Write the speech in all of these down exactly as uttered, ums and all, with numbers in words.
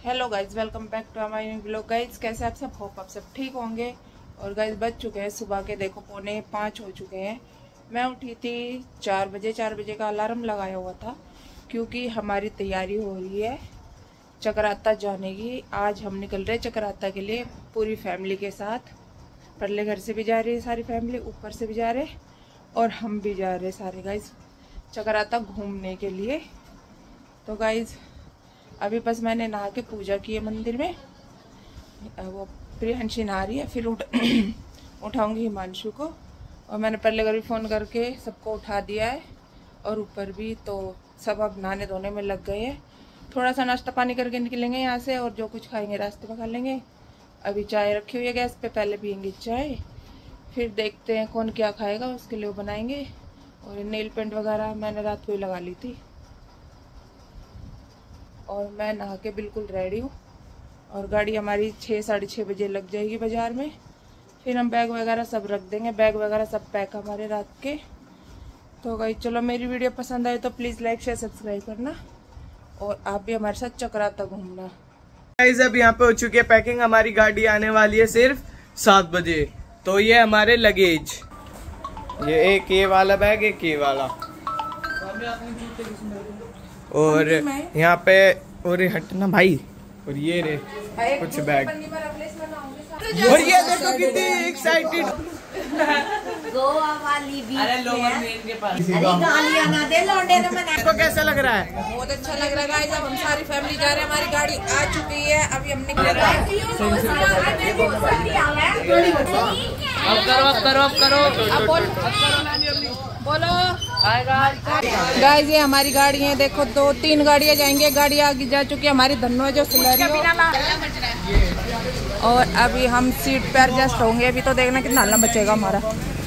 Hello guys, welcome back to my new blog. Guys कैसे आप सब, होप आप सब ठीक होंगे। और गाइज बज चुके हैं सुबह के, देखो पौने पाँच हो चुके हैं। मैं उठी थी चार बजे, चार बजे का अलार्म लगाया हुआ था क्योंकि हमारी तैयारी हो रही है चक्राता जाने की। आज हम निकल रहे हैं चक्राता के लिए पूरी फैमिली के साथ। परले घर से भी जा रही है सारी फैमिली, ऊपर से भी जा रहे और हम भी जा रहे सारे गाइज चक्राता घूमने के लिए। तो गाइज अभी बस मैंने नहा के पूजा की है मंदिर में, वो प्रियंशी नहा रही है, फिर उठ उठाऊंगी हिमांशु को। और मैंने पहले घर भी फ़ोन करके सबको उठा दिया है और ऊपर भी, तो सब अब नहाने धोने में लग गए हैं। थोड़ा सा नाश्ता पानी करके निकलेंगे यहाँ से और जो कुछ खाएंगे रास्ते में खा लेंगे। अभी चाय रखी हुई है गैस पे, पहले पियेंगे चाय, फिर देखते हैं कौन क्या खाएगा उसके लिए वो बनाएंगे। और नेल पेंट वगैरह मैंने रात को ही लगा ली थी। और मैं नहा के बिल्कुल रेडी हूँ और गाड़ी हमारी छः साढ़े छः बजे लग जाएगी बाज़ार में। फिर हम बैग वगैरह सब रख देंगे, बैग वगैरह सब पैक हमारे रात के। तो गाइस चलो, मेरी वीडियो पसंद आए तो प्लीज़ लाइक शेयर सब्सक्राइब करना और आप भी हमारे साथ चक्राता घूमना। गाइस अब यहाँ पे हो चुकी है पैकिंग, हमारी गाड़ी आने वाली है सिर्फ सात बजे। तो ये हमारे लगेज, ये एक ये वाला बैग, एक ये वाला, और यहाँ पे और हटना भाई, और ये रे कुछ बैग। और ये देखो कितनी एक्साइटेड गोवा वाली भी। अरे लोअर मेन के पास गालियां ना दे लौंडे ने मना। आपको कैसा लग रहा है? बहुत अच्छा लग रहा है गाइस। अब हम सारी फैमिली जा रहे हैं, हमारी गाड़ी आ चुकी है, अभी हम निकल रहे हैं। अब करो अब करो अब करो अब बोल बोलो गाइस, ये हमारी गाड़ी है, देखो दो तीन गाड़ियां जाएंगे। गाड़ी आगे जा चुकी है हमारी धन्नो है जो सिलरी हो। और अभी हम सीट पे एडजस्ट होंगे। अभी तो देखना कितना हल्ला बचेगा हमारा।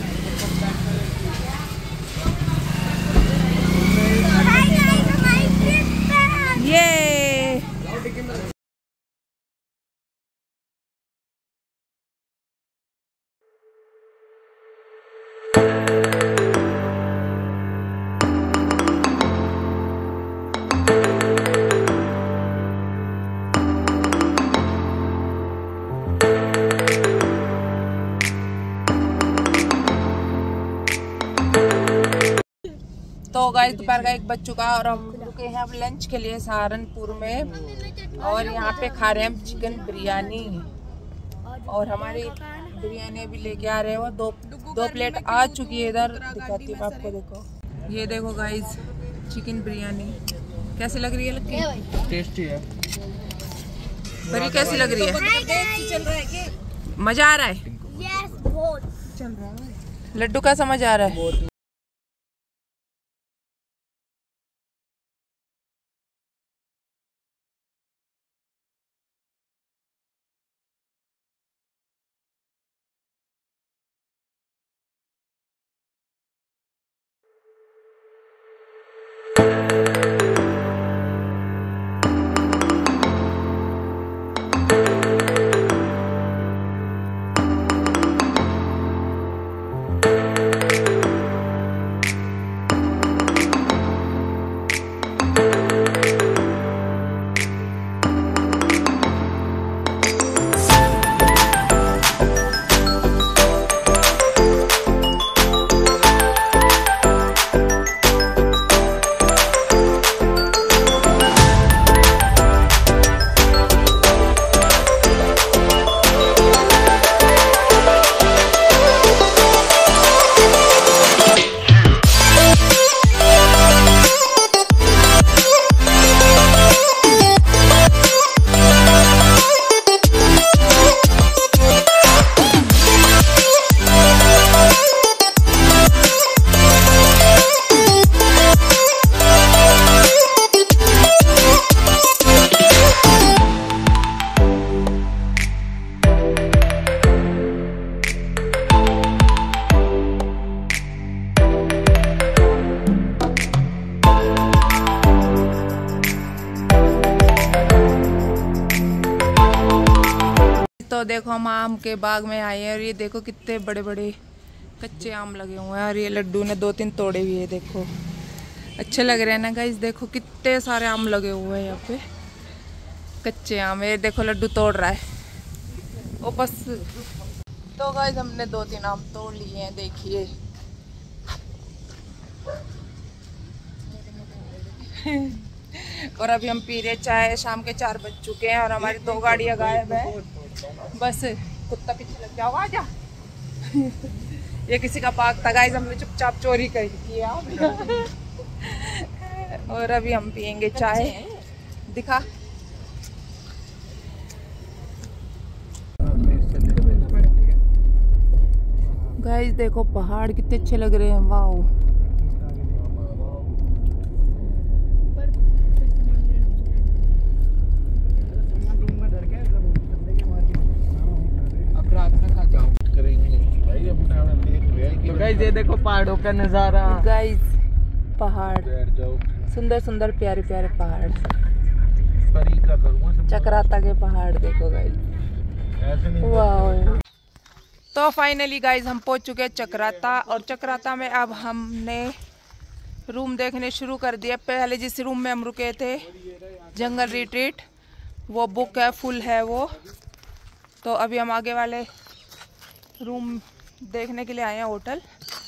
ये तो गाइस दोपहर का एक बज चुका है और हम रुके हैं अब लंच के लिए सहारनपुर में। और यहाँ पे खा रहे हैं हम चिकन बिरयानी। और हमारी बिरयानी अभी लेके आ रहे हो, दो दो प्लेट आ चुकी है। इधर दिखाती हूँ आपको, देखो ये देखो गाइस चिकन बिरयानी कैसी लग रही है? लग टेस्टी है। बड़ी कैसी लग रही है? मजा आ रहा है? यस, बहुत चल रहा है। लड्डू का समझ आ रहा है? तो देखो हम आम के बाग में आए हैं और ये देखो कितने बड़े बड़े कच्चे आम लगे हुए हैं। और ये लड्डू ने दो तीन तोड़े हुए हैं, देखो अच्छे लग रहे हैं ना गाइस। देखो कितने सारे आम लगे हुए हैं यहाँ पे। कच्चे आम है, देखो लड्डू तोड़ रहा है वो बस। तो गाइस हमने दो तीन आम तोड़ लिए हैं, देखिए। और अभी हम पी रहे चाय, शाम के चार बज चुके हैं और हमारी दो गाड़ियां गायब है। बस कुत्ता पीछे लग जाओ, आजा। ये किसी का पार्क था गाइस, हमने चुपचाप चोरी कर किया। और अभी हम पियेंगे चाय, दिखा। गाइस देखो पहाड़ कितने अच्छे लग रहे हैं, वाओ। तो गाइस ये देखो पहाड़ों का नजारा। गाइस पहाड़, सुंदर सुंदर प्यारे प्यारे पहाड़, चक्राता के पहाड़ देखो गाइस, वाओ। तो फाइनली गाइस हम पहुंच चुके हैं चक्राता, और चक्राता में अब हमने रूम देखने शुरू कर दिया। पहले जिस रूम में हम रुके थे, जंगल रिट्रीट, वो बुक है, फुल है वो। तो अभी हम आगे वाले रूम देखने के लिए आए हैं, होटल।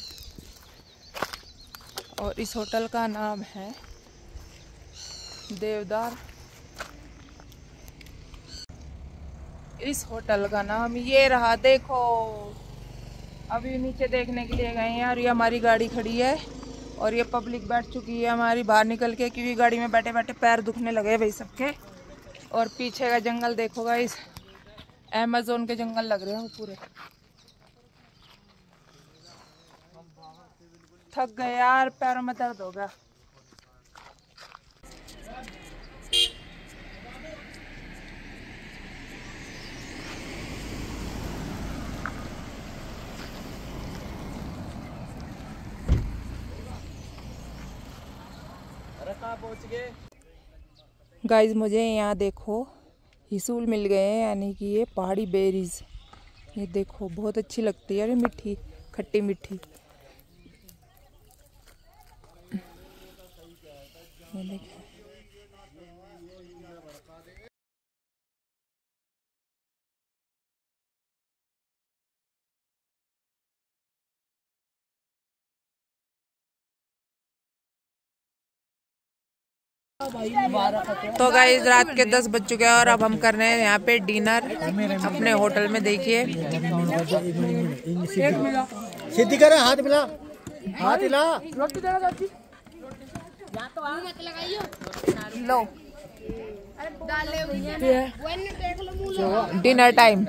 और इस होटल का नाम है देवदार। इस होटल का नाम ये रहा, देखो। अभी नीचे देखने के लिए गए हैं और ये हमारी गाड़ी खड़ी है और ये पब्लिक बैठ चुकी है हमारी बाहर निकल के, क्योंकि गाड़ी में बैठे बैठे पैर दुखने लगे भाई सबके। और पीछे का जंगल देखो गाइस, अमेज़न के जंगल लग रहे हैं वो पूरे। थक गए यार, पैरों में दर्द होगा। गाइस मुझे यहाँ देखो हिसूल मिल गए हैं, यानी कि ये पहाड़ी बेरीज। ये देखो बहुत अच्छी लगती है, ये मीठी, खट्टी मीठी। ये देखो तो गाइस रात के दस बज चुके हैं और अब हम कर रहे हैं यहाँ पे डिनर अपने होटल में। देखिए सीधी करे, हाथ मिला, हाथ हिला। लो डिनर टाइम।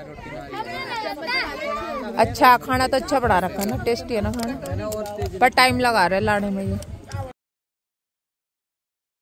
अच्छा खाना तो अच्छा बना रखा है ना, टेस्टी है ना खाना, पर टाइम लगा रहे लाने में ये।